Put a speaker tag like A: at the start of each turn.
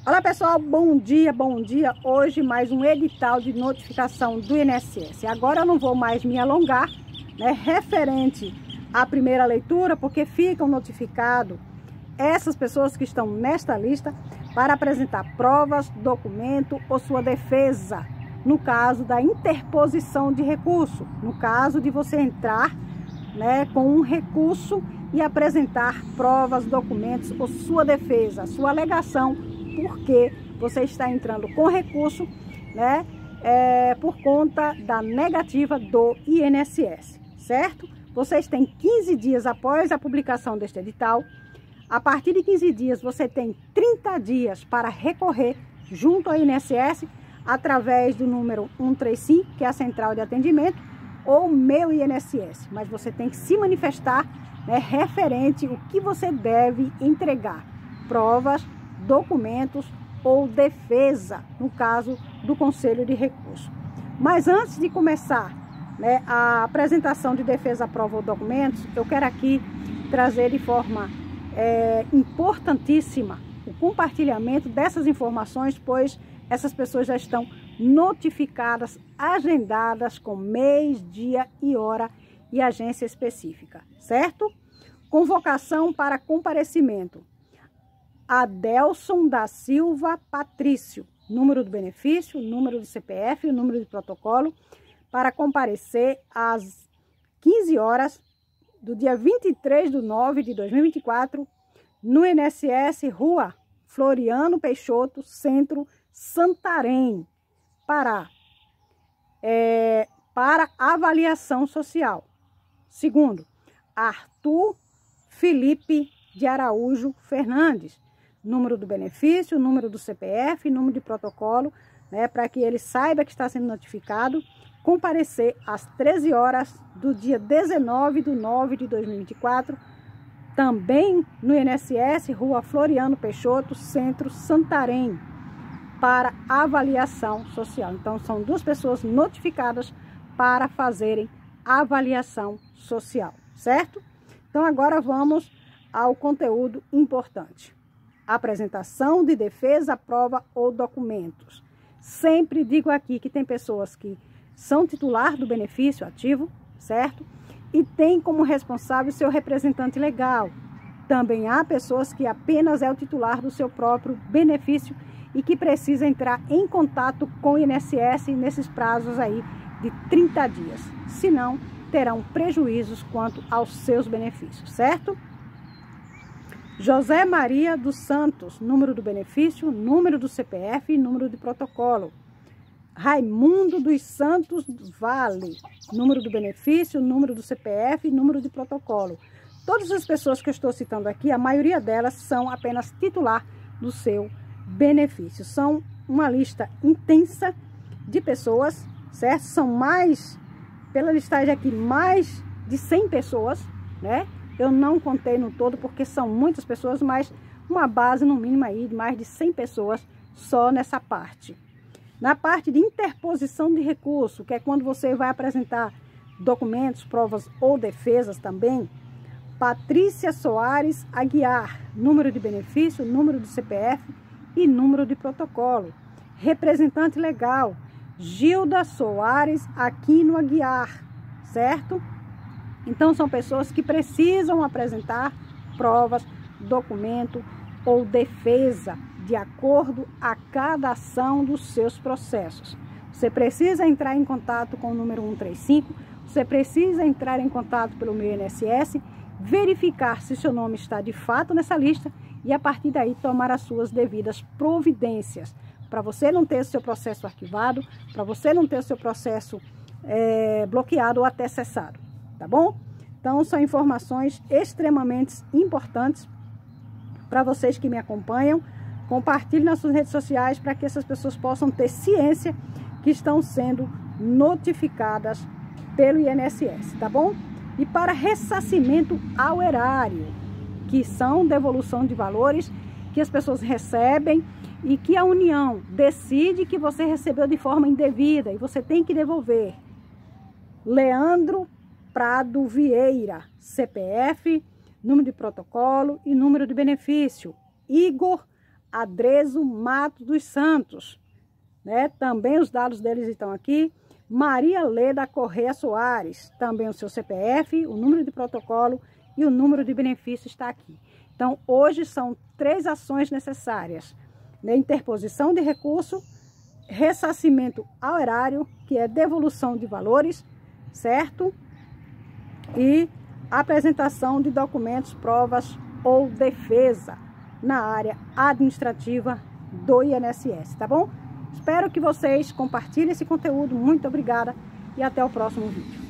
A: Olá pessoal, bom dia, bom dia. Hoje mais um edital de notificação do INSS. Agora eu não vou mais me alongar, referente à primeira leitura, porque ficam notificados essas pessoas que estão nesta lista para apresentar provas, documento ou sua defesa, no caso da interposição de recurso, no caso de você entrar com um recurso e apresentar provas, documentos ou sua defesa, sua alegação, porque você está entrando com recurso, por conta da negativa do INSS, certo? Vocês têm 15 dias após a publicação deste edital. A partir de 15 dias, você tem 30 dias para recorrer junto ao INSS através do número 135, que é a central de atendimento, ou Meu INSS. Mas você tem que se manifestar referente o que você deve entregar, provas, documentos ou defesa, no caso do Conselho de Recurso. Mas antes de começar a apresentação de defesa, prova ou documentos, eu quero aqui trazer de forma importantíssima o compartilhamento dessas informações, pois essas pessoas já estão notificadas, agendadas com mês, dia e hora e agência específica, certo? Convocação para comparecimento. Adelson da Silva Patrício, número do benefício, número do CPF, número de protocolo, para comparecer às 15 horas do dia 23/9/2024, no INSS, Rua Floriano Peixoto, Centro, Santarém, Pará, para avaliação social. Segundo, Arthur Felipe de Araújo Fernandes, número do benefício, número do CPF, número de protocolo, para que ele saiba que está sendo notificado, comparecer às 13 horas do dia 19/9/2024, também no INSS, Rua Floriano Peixoto, Centro, Santarém, para avaliação social. Então, são duas pessoas notificadas para fazerem avaliação social, certo? Então, agora vamos ao conteúdo importante. Apresentação de defesa, prova ou documentos. Sempre digo aqui que tem pessoas que são titular do benefício ativo, certo? E tem como responsável seu representante legal. Também há pessoas que apenas é o titular do seu próprio benefício e que precisa entrar em contato com o INSS nesses prazos aí de 30 dias. Senão, terão prejuízos quanto aos seus benefícios, certo? José Maria dos Santos, número do benefício, número do CPF e número de protocolo. Raimundo dos Santos Vale, número do benefício, número do CPF e número de protocolo. Todas as pessoas que eu estou citando aqui, a maioria delas são apenas titular do seu benefício. São uma lista intensa de pessoas, certo? São mais, pela listagem aqui, mais de 100 pessoas, Eu não contei no todo porque são muitas pessoas, mas uma base no mínimo aí de mais de 100 pessoas só nessa parte. Na parte de interposição de recurso, que é quando você vai apresentar documentos, provas ou defesas também, Patrícia Soares Aguiar, número de benefício, número do CPF e número de protocolo. Representante legal, Gilda Soares Aquino Aguiar, certo? Então, são pessoas que precisam apresentar provas, documento ou defesa de acordo a cada ação dos seus processos. Você precisa entrar em contato com o número 135, você precisa entrar em contato pelo Meu INSS, verificar se seu nome está de fato nessa lista e, a partir daí, tomar as suas devidas providências para você não ter o seu processo arquivado, para você não ter o seu processo bloqueado ou até cessado. Tá bom? Então, são informações extremamente importantes para vocês que me acompanham. Compartilhe nas suas redes sociais para que essas pessoas possam ter ciência que estão sendo notificadas pelo INSS, tá bom? E para ressarcimento ao erário, que são devolução de valores que as pessoas recebem e que a União decide que você recebeu de forma indevida e você tem que devolver. Leandro Prado Vieira, CPF, número de protocolo e número de benefício. Igor Adrezo Matos dos Santos, né? Também os dados deles estão aqui. Maria Leda Correia Soares, também o seu CPF, o número de protocolo e o número de benefício está aqui. Então, hoje são 3 ações necessárias, né? Interposição de recurso, ressarcimento ao erário, que é devolução de valores, certo? E apresentação de documentos, provas ou defesa na área administrativa do INSS, tá bom? Espero que vocês compartilhem esse conteúdo. Muito obrigada e até o próximo vídeo.